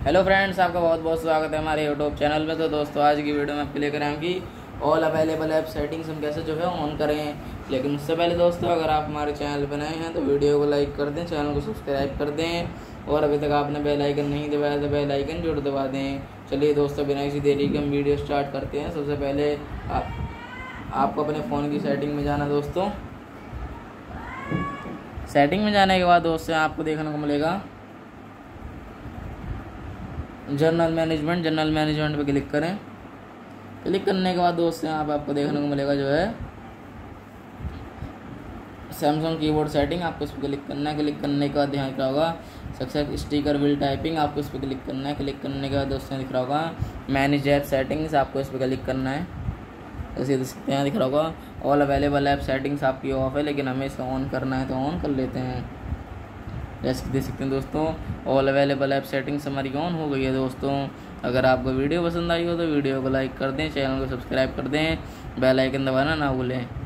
Hello friends, आपका बहुत बहुत स्वागत है हमारे यूट्यूब चैनल में। तो दोस्तों, आज की वीडियो में आप प्ले करें कि ऑल अवेलेबल ऐप सेटिंग्स हम कैसे जो है ऑन करें। लेकिन उससे पहले दोस्तों, अगर आप हमारे चैनल पर नए हैं तो वीडियो को लाइक कर दें, चैनल को सब्सक्राइब कर दें और अभी तक आपने बेल आइकन नहीं दबाया तो बेल आइकन जरूर दबा दें। चलिए दोस्तों, बिना किसी देरी के हम वीडियो स्टार्ट करते हैं। सबसे पहले आपको अपने फ़ोन की सेटिंग में जाना। दोस्तों, सेटिंग में जाने के बाद दोस्तों आपको देखने को मिलेगा जनरल मैनेजमेंट पे क्लिक करें। क्लिक करने के बाद दोस्तों यहाँ पे आपको देखने को मिलेगा जो है सैमसंग कीबोर्ड सेटिंग, आपको इस पर क्लिक करना है। क्लिक करने के बाद यहाँ दिख रहा होगा सक्सेस स्टिकर विल टाइपिंग, आपको इस पर क्लिक करना है। क्लिक करने के बाद दोस्तों दिख रहा होगा मैनेज ऐप सेटिंग्स, आपको इस पर क्लिक करना है। जैसे यहाँ दिख रहा होगा ऑल अवेलेबल ऐप सेटिंग्स आपकी ऑफ है, लेकिन हमें इसका ऑन करना है तो ऑन कर लेते हैं। जैसे देख सकते हैं दोस्तों, ऑल अवेलेबल ऐप सेटिंग्स हमारी ऑन हो गई है। दोस्तों, अगर आपको वीडियो पसंद आई हो तो वीडियो को लाइक कर दें, चैनल को सब्सक्राइब कर दें, बेल आइकन दबाना ना भूलें।